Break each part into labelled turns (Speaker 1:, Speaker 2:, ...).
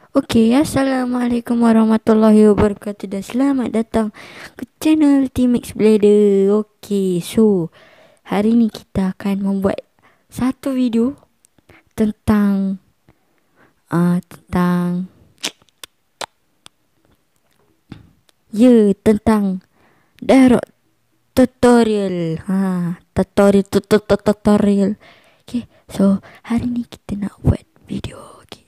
Speaker 1: Okey, Assalamualaikum warahmatullahi wabarakatuh dan selamat datang ke channel T-Max Blader. Okey, so hari ni kita akan membuat satu video tentang tentang tentang Dairot tutorial. Tutorial. Okey, so hari ni kita nak buat video. Okey,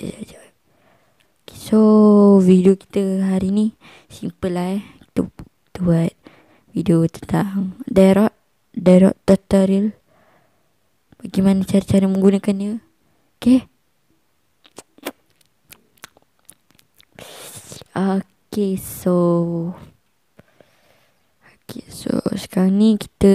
Speaker 1: so video kita hari ni simple lah Kita buat video tentang Dairot tutorial. Bagaimana cara-cara menggunakannya. Okay. Okay, so sekarang ni kita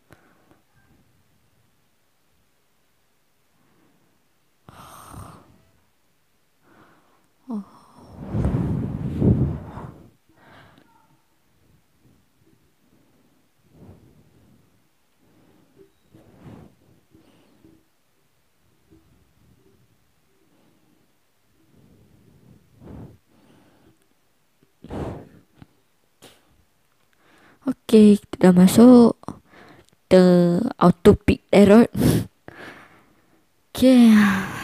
Speaker 1: Okay, kita dah masuk. Kita auto pick Dairot. Okay.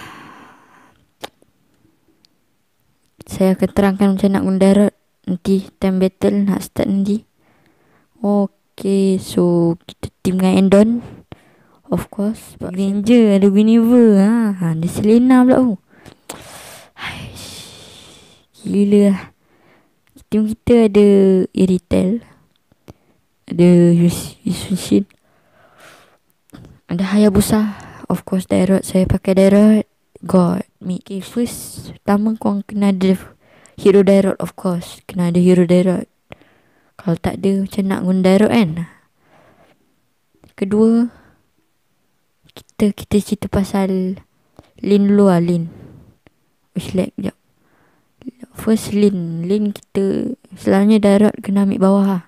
Speaker 1: Saya akan terangkan macam nak guna Dairot nanti time battle nak start nanti. Okay, so kita team dengan Endon. Of course, Ranger ada Guinevere. Ada Selena pula tu. Gila lah. Team kita ada Iritel, ada Yusushin, ada Hayabusa. Of course Dairot, saya pakai Dairot God me. Okay, first pertama korang kena ada hero Dairot. Of course kena ada hero Dairot. Kalau tak ada macam nak guna Dairot kan. Kedua, kita cerita pasal Lin dulu lah. Lin select sekejap. First Lin kita selalunya Dairot kena ambil bawah lah.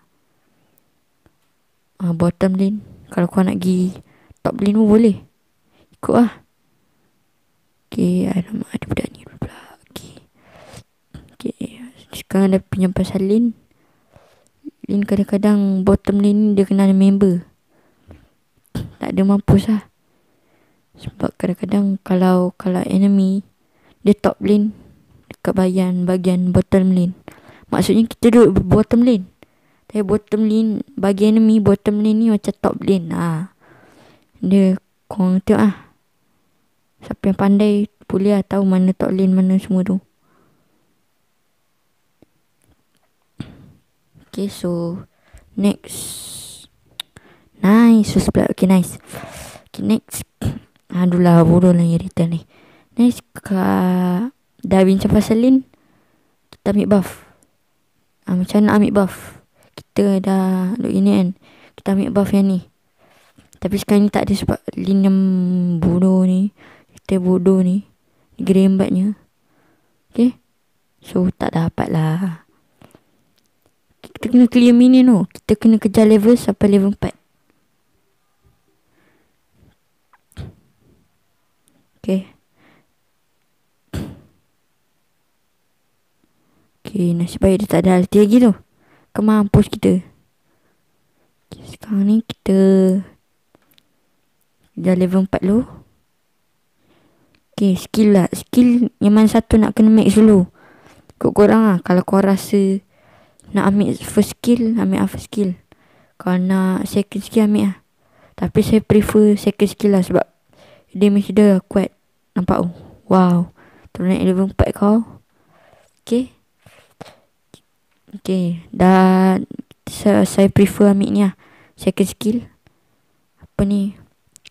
Speaker 1: Bottom lane. Kalau kau nak pergi top lane pun boleh, ikut lah. Okay, alamak ada budak ni pula. Okay, sekarang ada pinjam pasal Lin. Lin kadang-kadang bottom lane dia kena ada member. Tak ada mampus lah. Sebab kadang-kadang kalau enemy dia top lane dekat bahagian bottom lane, maksudnya kita duduk bottom lane. Tapi bottom lane bagi enemy, bottom lane ni macam top lane. Dia korang tengok lah. Siapa yang pandai boleh lah tahu mana top lane, mana semua tu. Okay, so next. Nice. Okay, nice. Okay, next. Aduh lah, bodoh lah yang return ni. Next, dah bincang pasal lane, kita ambil buff. Macam nak ambil buff. Kita dah duk ini kan, kita ambil buff yang ni. Tapi sekarang ni tak ada sebab lane yang bodoh ni. Kita bodoh ni gerembatnya. Okay, so tak dapat lah. Kita kena clear minion tu. Kita kena kejar level sampai level 4. Okay. Okay, nasib baik dia tak ada ulti lagi tu. Kemampus kita. Okay, sekarang ni kita dah level 4 dulu. Okay, skill lah. Skill yang mana satu nak kena max dulu. Ikut korang lah. Kalau korang rasa nak ambil first skill, ambil first skill. Kalau nak second skill, ambil lah. Tapi saya prefer second skill lah. Sebab damage dia kuat. Nampak tu? Wow. Terus naik level 4 kau. Okay. Okay, dah saya prefer ambil ni lah. Second skill. Apa ni?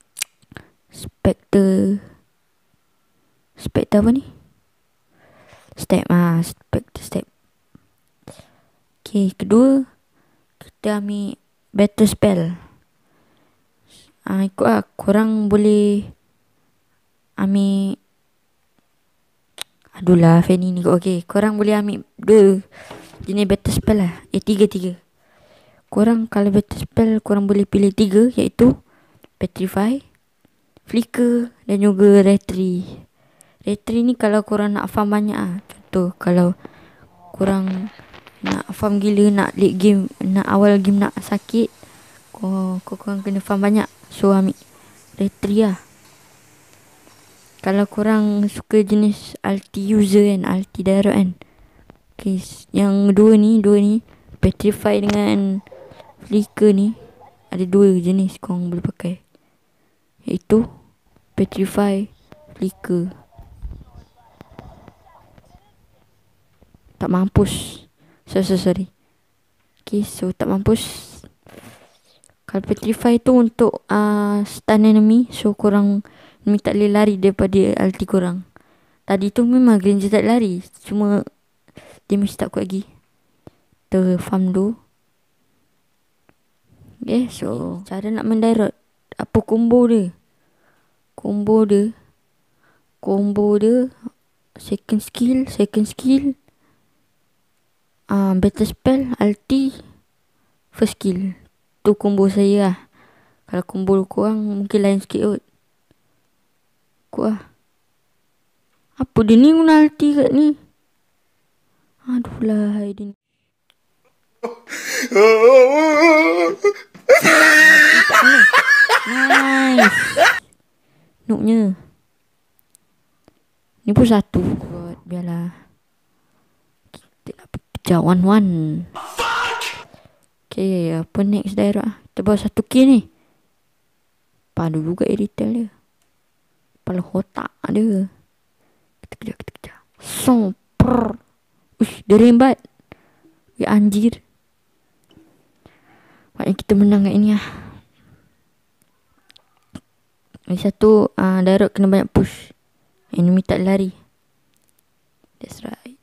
Speaker 1: Spectre apa ni? Step. Spectre step. Okay, kedua kita ambil battle spell. Ikut lah. Korang boleh ambil. Aduh lah, Fanny ni. Okay, korang boleh ambil dua jenis battle spell lah. Tiga. Korang kalau battle spell korang boleh pilih 3, iaitu Petrify, Flicker dan juga Retry. Retry ni kalau korang nak farm banyak tu. Kalau korang nak farm gila, nak late game, nak awal game nak sakit, korang kena farm banyak. So ambil retri lah. Kalau korang suka jenis ulti user kan, ulti direct kan, okay, yang dua ni Petrify dengan Flicker ni, ada dua jenis korang boleh pakai, iaitu Petrify, Flicker. Tak mampus. Sorry. Okay, so tak mampus. Kalau Petrify tu untuk stun enemy. So korang enemy tak boleh lari daripada ulti korang. Tadi tu memang Granger tak lari, cuma damage tak kuat lagi. Kita farm dulu. Okay, so cara nak mendirect. Apa combo dia? Combo dia second skill, battle spell, ulti, first skill. Tu combo saya lah. Kalau combo korang mungkin lain sikit kot. Apa dia ni guna ulti kat ni? Aduh lah dia ni. Nice. Noobnya. Ni pun satu. Biarlah. Kita nak pecah 1-1. Okay, apa next daerah? Kita bawa 1K ni. Padu juga editor dia. Kepala otak dia. Kita kejar. Somper. Ush, dia rembat. Ya anjir. Maknanya kita menang kat ini lah. Lagi satu, Dairot kena banyak push. Enemy tak lari. That's right.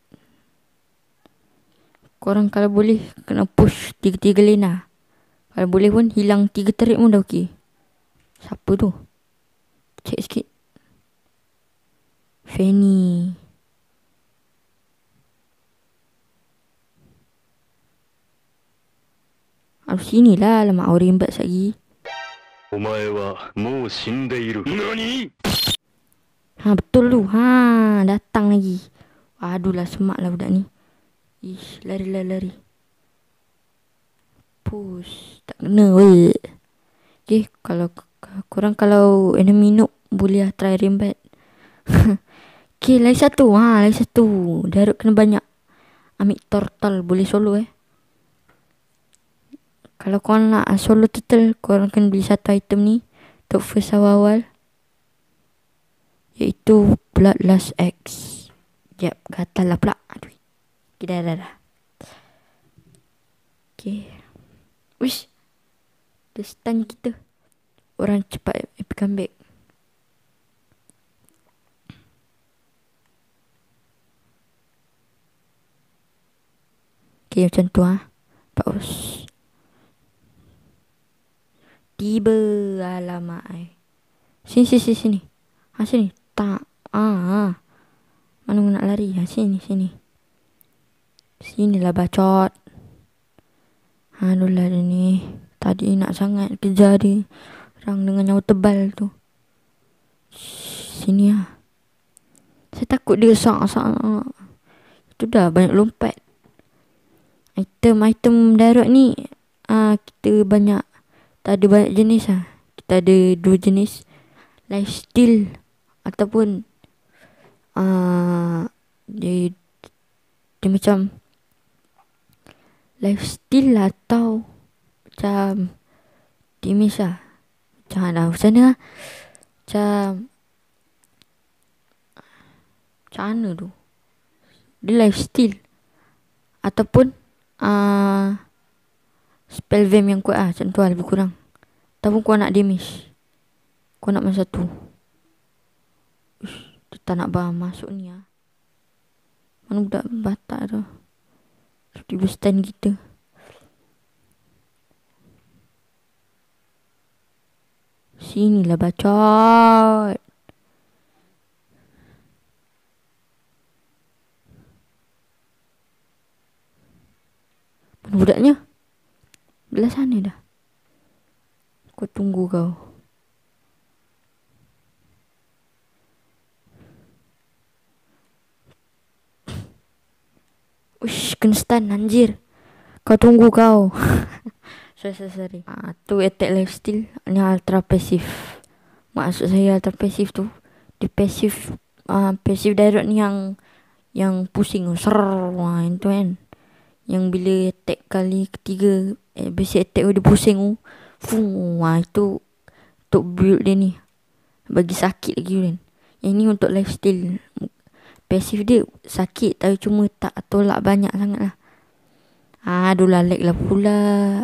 Speaker 1: Korang kalau boleh kena push 3 lane lah. Kalau boleh pun hilang 3 turret pun dah okey. Siapa tu? Check sikit. Fanny. Sinilah. Alamak, orang rembat lagi. Betul tu. Datang lagi. Aduh lah, semak lah budak ni. Ish, lari. Push. Tak kena weh. Okay, kalau korang kalau enemy noob boleh lah try rembat. Okay, lagi satu. Darut kena banyak. Ambil turtle boleh solo Kalau korang nak solo turtle, korang kena beli satu item ni untuk first awal-awal, iaitu Bloodlust X. Yap, gatal lah pula. Aduh. Okay, dah. Okay. Wish. Dia stun kita. Orang cepat epic comeback. Okay, macam tu Paus. Tiba. Alamak Sini. Sini. Tak. Mana nak lari? Sini. Sinilah bacot. Aduh lah dia ni. Tadi nak sangat kejar dia. Orang dengan nyawa tebal tu. Sini lah. Saya takut dia sang. Itu dah banyak lompat. Item darat ni kita banyak. Tak ada banyak jenis lah. Kita ada 2 jenis. Lifesteal ataupun dia macam lifesteal atau macam damage lah. Macam mana mana tu. Dia lifesteal ataupun spell vamp yang kuat macam tu lebih kurang. Ataupun kau nak damage, kau nak masa tu. Dia tak nak masuk ni Mana budak batak tu. Tiba stand kita. Sinilah bacot. Mana budaknya? Belah sana dah. Kau tunggu kau. Ush, kena stun anjir. Kau tunggu kau. Sorry. Tu attack lifesteal. Ni ultra passive. Maksud saya ultra passive tu, di passive passive direct ni yang pusing tu. Yang tu kan. Yang bila attack kali ketiga, basic attack dia pusing tu. Itu untuk build dia ni. Bagi sakit lagi kan. Yang ni untuk lifesteal. Passive dia sakit tapi cuma tak tolak banyak sangat lah. Aduh lah, lag lah pula.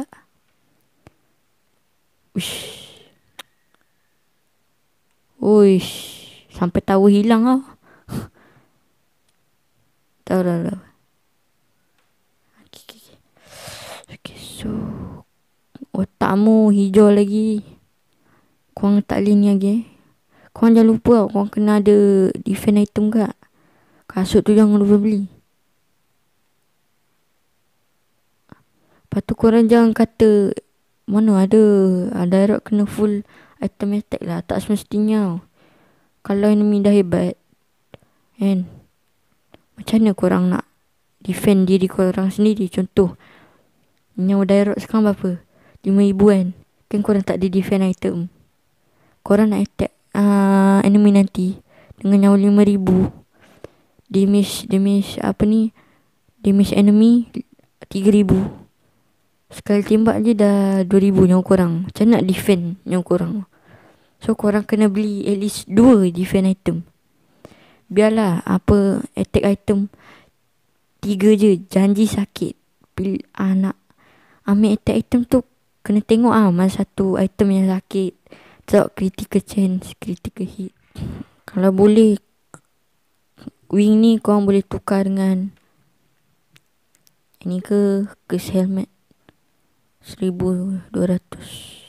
Speaker 1: Uish. Sampai tahu hilang tau. Tahu dah. Okay, so otakmu hijau lagi. Korang tak lini lagi. Korang jangan lupa tau, korang kena ada defend item kat. Kasut tu jangan lupa beli. Lepas tu korang jangan kata mana ada direct kena full item attack lah. Tak semestinya. Kalau enemy dah hebat kan, macam mana korang nak defend diri korang sendiri? Contoh yang direct sekarang berapa? 5,000 kan. Kan korang tak ada defend item. Korang nak attack enemy nanti dengan nyawa 5,000. Damage apa ni, damage enemy 3,000. Sekali tembak je dah 2,000 nyawa korang. Macam nak defend nyawa korang? So korang kena beli at least 2 defend item. Biarlah apa attack item 3 je, janji sakit. Nak ambil attack item tu kena tengok mana satu item yang sakit. So critical chance, critical hit. Kalau boleh wing ni korang boleh tukar dengan ini ke helmet 1,200.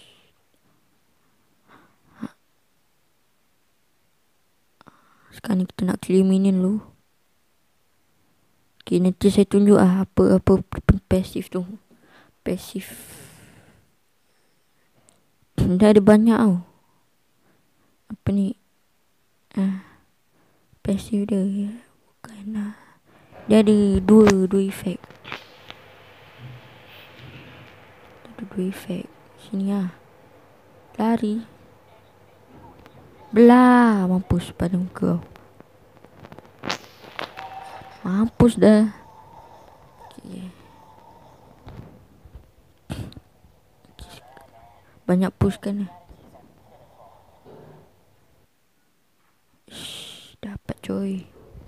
Speaker 1: Sekarang ni kita nak clear minion dulu. Okay, nanti saya tunjuk apa pasif tu. Pasif dah ada banyak tau. Apa ni, pasif dia bukan dia ada dua efek. Ada 2 efek. Sini lari. Belah. Mampus pada muka kau. Mampus dah. Okay. Banyak push kan. Dapat coy.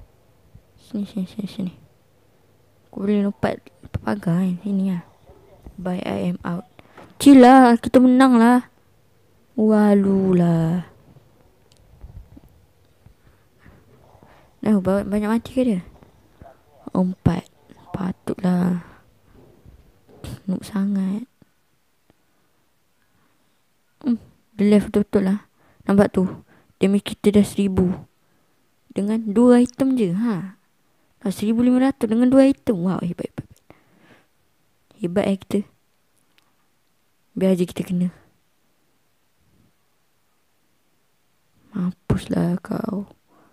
Speaker 1: Sini. Aku boleh lompat pagar kan. Sini Bye, I am out. Chill lah. Kita menang lah. Walu lah. Banyak mati ke dia? 4. Patutlah. Noob sangat. Dia left betul lah. Nampak tu, damage kita dah 1,000 dengan 2 item je. 1,500 dengan 2 item. Wow, hebat kita. Biar je kita kena. Mampuslah kau.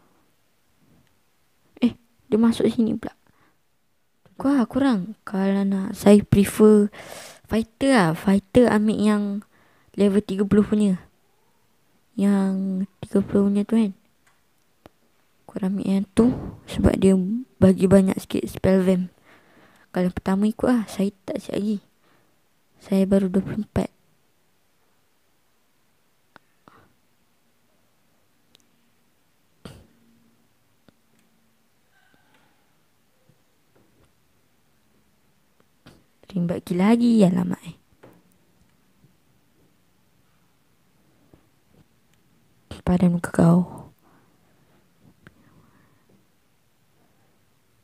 Speaker 1: Dia masuk sini pula. Kurang. Kalau nak, saya prefer fighter Fighter ambil yang level 30 punya. Yang 30 punya tu kan. Korang ambil yang tu sebab dia bagi banyak sikit spell vamp. Kalau pertama ikut saya tak siap lagi. Saya baru 24. Rimbat gila lagi. Alamak padan muka kau.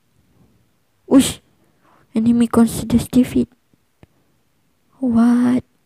Speaker 1: Ush, enemy considers defeat. What?